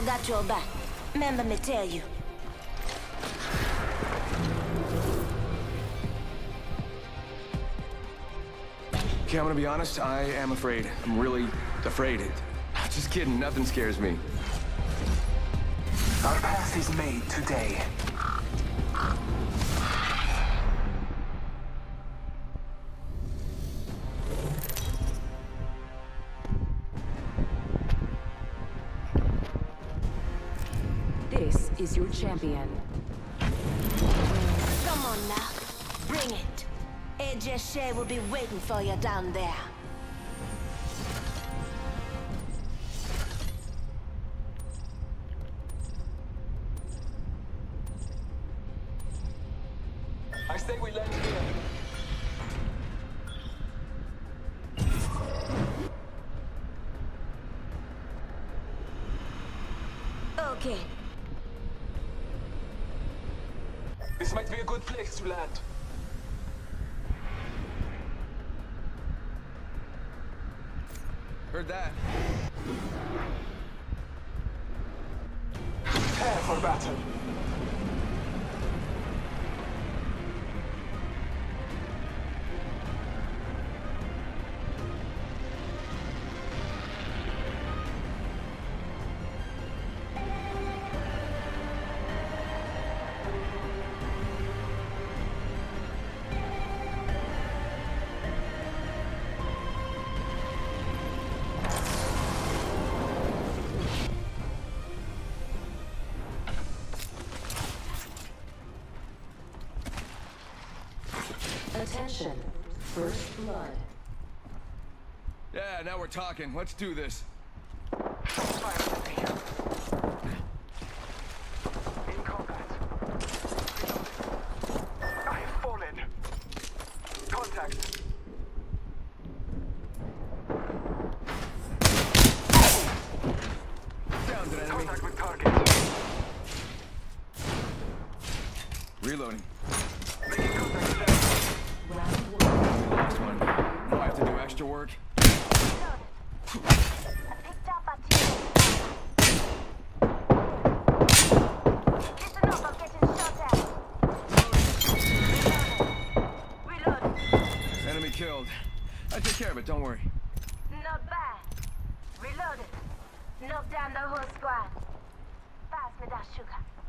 got your back. Remember me tell you. Okay, I'm gonna be honest, I am afraid. I'm really afraid. Just kidding, nothing scares me. Our path is made today. This is your champion. Come on now. Bring it. AJ Shea will be waiting for you down there. I say we land here. Okay. This might be a good place to land. Heard that. Prepare for battle. Attention. First blood. Yeah, now we're talking. Let's do this. Fire with me. In combat. I have fallen. Contact. Downed an enemy. Contact with target. Reloading. Making contact with them. Round one. Last one. Now I have to do extra work. Picked up a team. Listen up, I'm getting shot at. Reloading. Enemy killed. I take care of it, don't worry. Not bad. Reloaded. Knock down the whole squad. Pass me that sugar.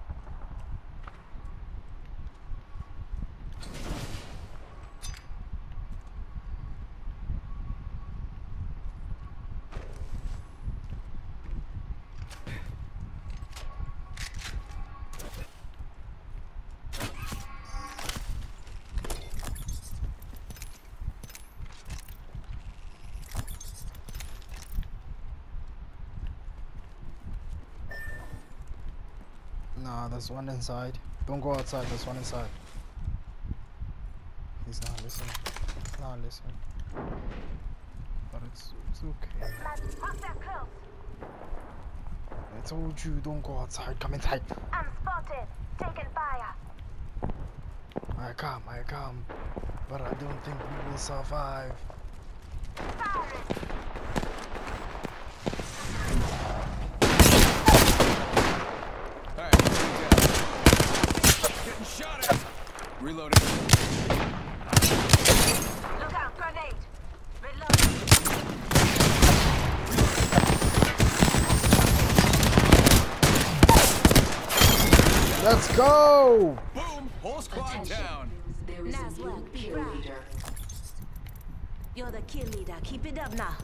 Nah, there's one inside. Don't go outside, there's one inside. He's not listening. He's not listening. But it's okay. Hostile close. I told you, don't go outside, come inside. I'm spotted. Taking fire. I come. But I don't think we will survive. Firing. Alright, getting shot at. Reloading. Look out, grenade. Reloading. Let's go! Boom! Whole squad Attention. down. There is Nice a new work. kill Right. leader. You're the kill leader. Keep it up now.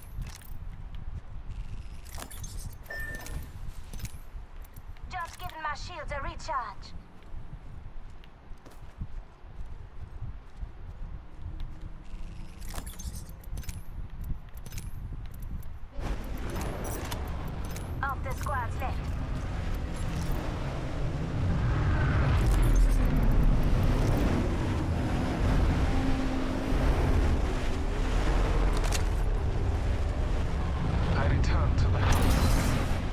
Just giving my shields a recharge. Of the squad's left. I return to the house.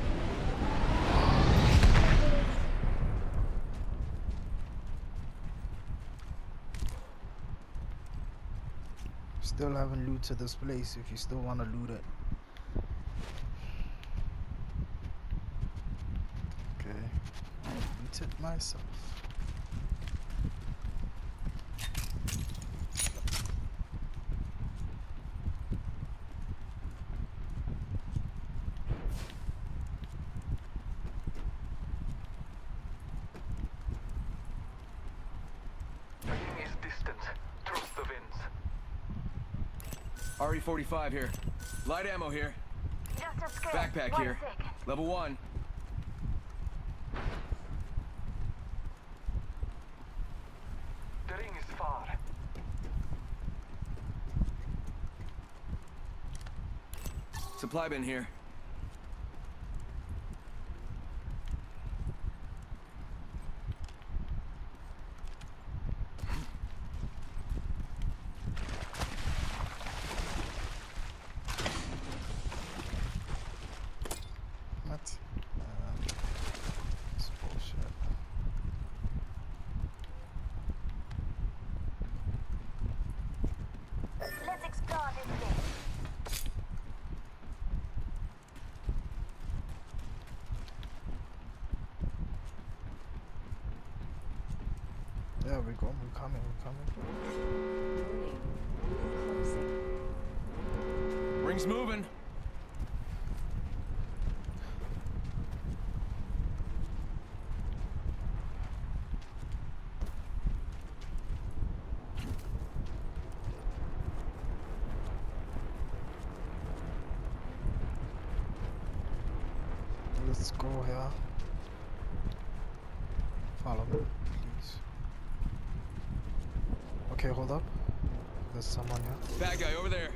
Still haven't looted this place if you still want to loot it. muted myself. The ring is distant. Trust the winds. RE-45 here. Light ammo here. Just a script. Backpack One here. sec. Level 1. The ring is far. Supply bin here. What? It's bullshit. Let's explore this bit. There we go. We're coming. We're coming. Warning. Ring closing. Ring's moving. Let's go here. Follow me, please. Okay, hold up. There's someone here. Bad guy over there.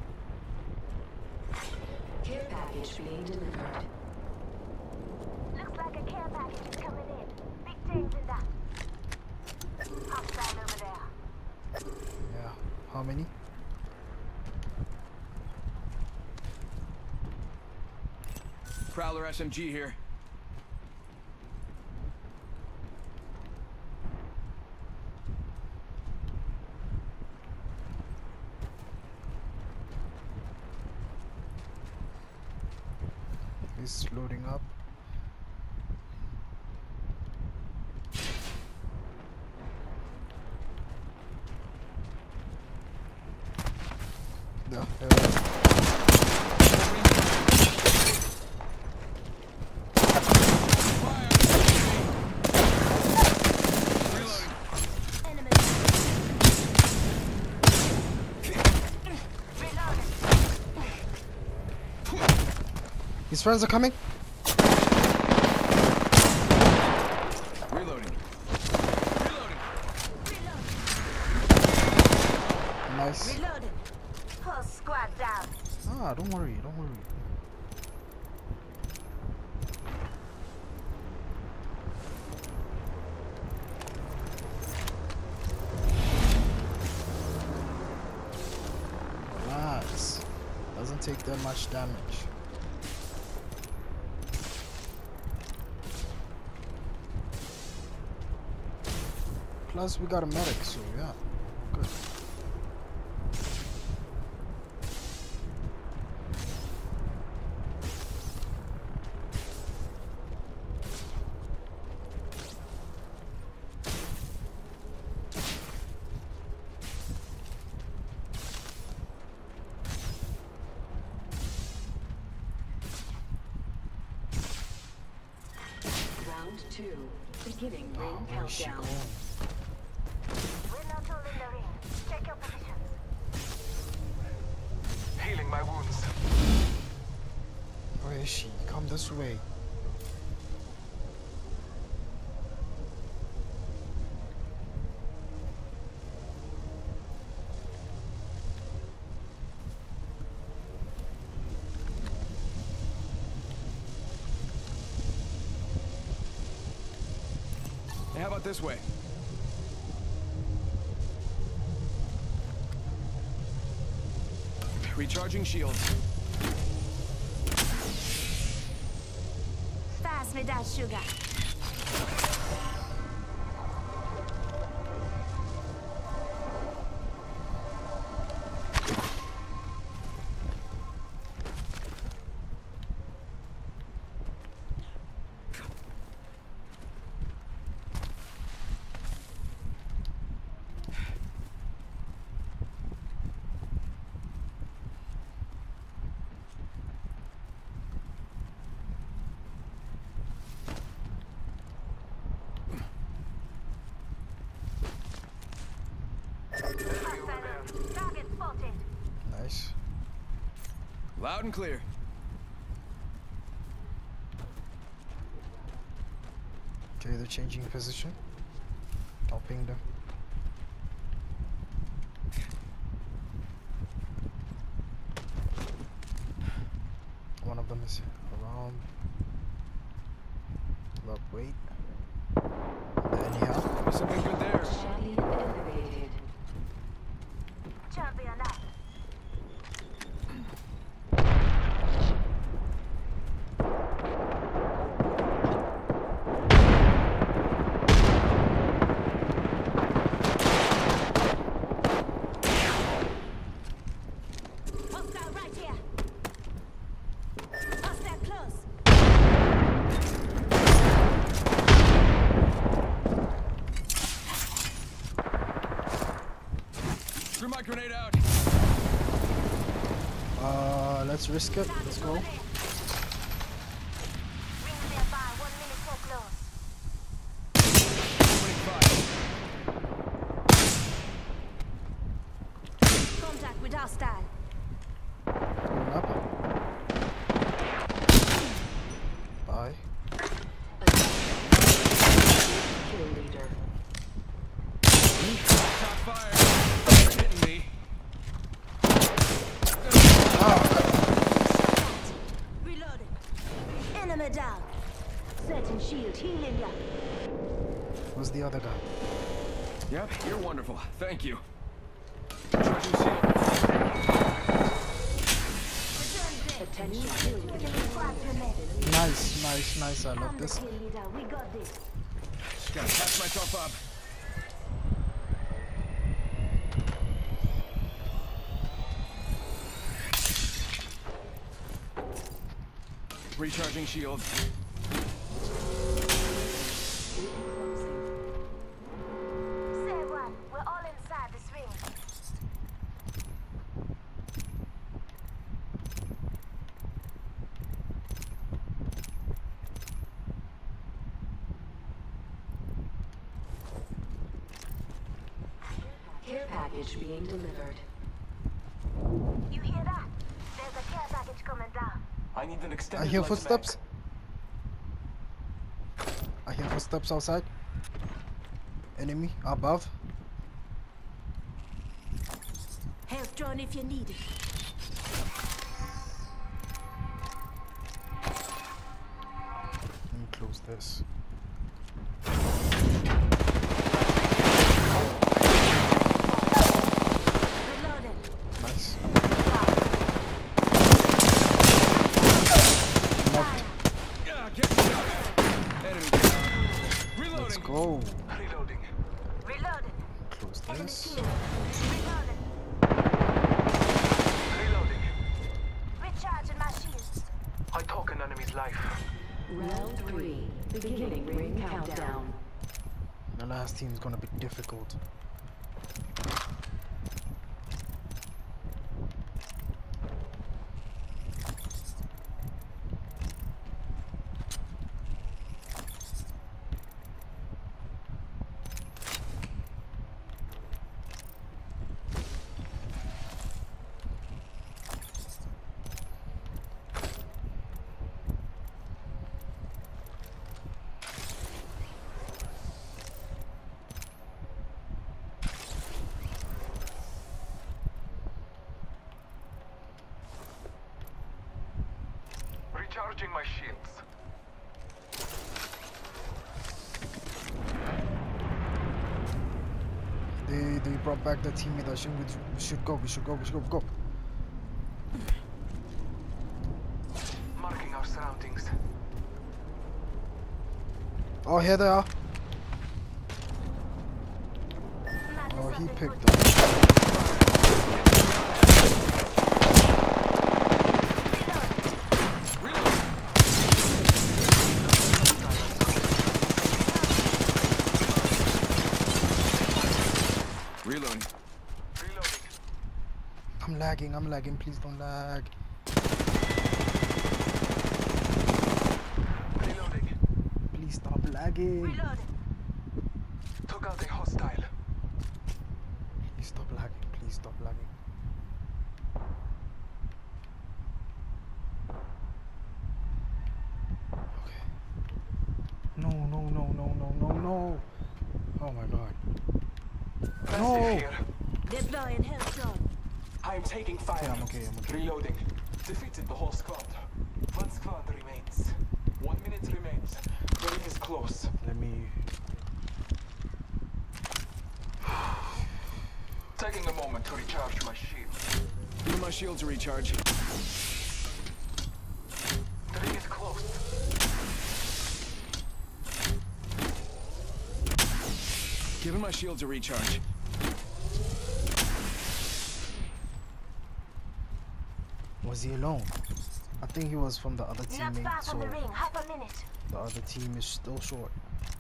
Care package being delivered. Looks like a care package is coming in. Big things in that. Hostile over there. Yeah. How many? Prowler SMG here. He's loading up. Yeah, Enemy. his friends are coming. Reloading. Reloading. Nice. Reloaded. Whole squad down. Ah, don't worry, don't worry. Relax. Doesn't take that much damage. Plus, we got a medic, so yeah, good. Round 2. Beginning Oh, ring where is she countdown. going? We're not all in the ring. Check your positions. Healing my wounds. Where is she? Come this way. Hey, how about this way? Recharging shields. Pass me that sugar. Loud and clear. Okay, they're changing position. I'll ping them. One of them is around. But wait. Anyhow. There's something good there. Charlie eliminated. Champion up. Hostile right here. Hostile close. Threw my grenade out. Let's risk it. Let's go. Rings nearby. 1 minute so close. Contact with hostile. Going up. Bye. Kill leader. Top fire. They're hitting me. Reloading. Enemy down. Setting shield. Healing ya. Who's the other guy? Yep, you're wonderful. Thank you. Charging shield. Attention kill leader. Nice, nice, nice. I love I'm the this. kill leader. We got this. Just gotta patch myself up. Recharging shield. Say one. We're all inside this ring. Care package being delivered. You hear that? There's a care package coming down. I need an extended I hear light footsteps. I hear footsteps outside. Enemy above. Health drone if you need it. Let me close this. Reloading. Nice. Yeah, get shot. Enemy down. Reloading. Let's go. mag. Reloading. Reloading. Close Enemy this. shield. Reloading. Reloading. Recharging my shields. I took an enemy's life. Round 3. Beginning ring countdown. The last team is gonna be difficult. Recharging my shields. They brought back the teammate. I should we should go. We should go. We should go. Go. Marking our surroundings. Oh, here they are. Madness Oh, has he been picked put up. Reloading. Reloading. I'm lagging. I'm lagging. Please don't lag. Reloading. Please stop lagging. Reloading. Took out a hostile. Please stop lagging. Please stop lagging. Oh my god. Passive No. here. Deploying Hellstorm. I'm taking fire. Okay, I'm okay. Reloading. Defeated the whole squad. One squad remains. 1 minute remains. The ring is close. Let me. Taking a moment to recharge my shield. Give my shield to recharge. The ring is close. Giving my shield to recharge. Was he alone? I think he was from the other Not far teammate, so from the ring. Half a minute. the other team is still short.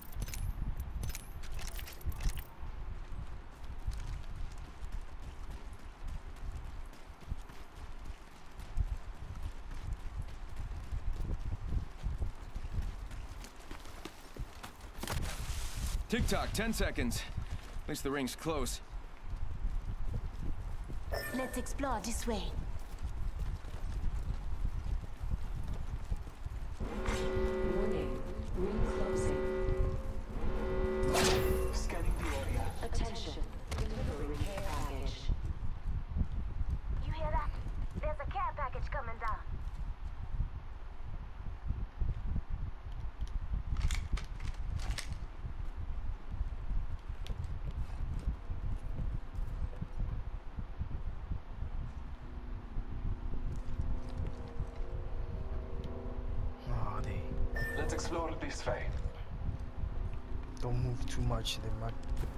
Tick-tock, 10 seconds. At least the ring's close. Let's explore this way. Warning. Ring closing. Scanning the area. Attention. Delivering care package. You hear that? There's a care package coming down. Oh, they Let's explore this way. don't move too much. They might.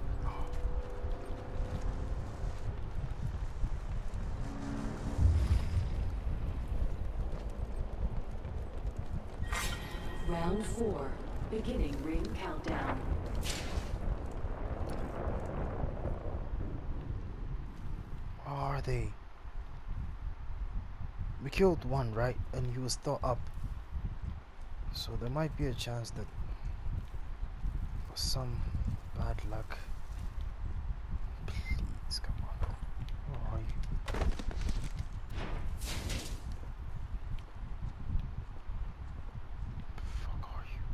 Round 4. Beginning ring countdown. Are they? We killed one, right? And he was still up. So there might be a chance that some bad luck. Please, come on. Where are you? Fuck are you?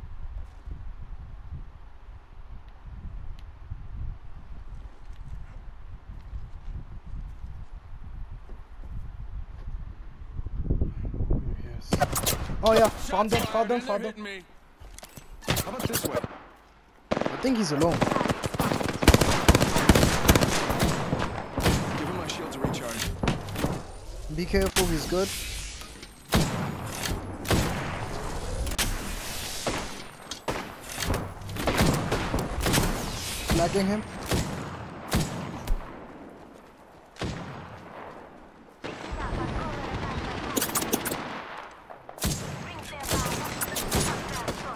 Yes. Oh yeah, found them, found them, They're found them. hitting me. How about this way? I think he's alone. Giving my shield to recharge. Be careful, he's good. Flagging him. Rings nearby.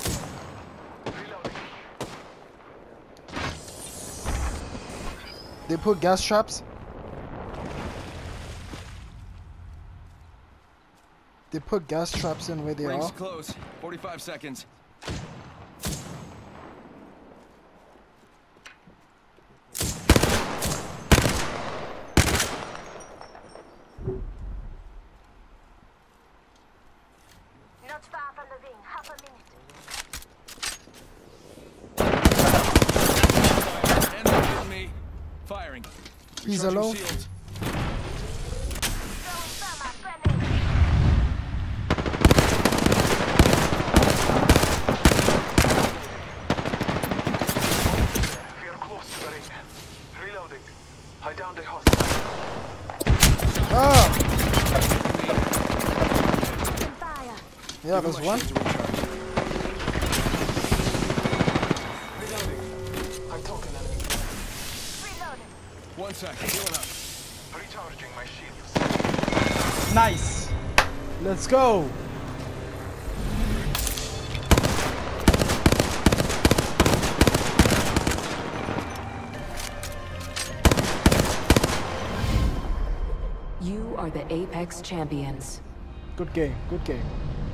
They put gas traps. They put gas traps in where they Ring's are. close. 45 seconds. Not far from the ring. Half a minute. And they're hitting me. Firing. He's Recharging alone. shields. Throwing thermite grenade. We are close to the ring. Reloading. I downed a hostile. Ah! Open fire. Yeah, Giving there's my one. shield to recharge. Reloading. I'm talking enemy. Reloading. 1 sec. Healing up. Recharging my shields. Nice. Let's go. You are the Apex champions. Good game. Good game.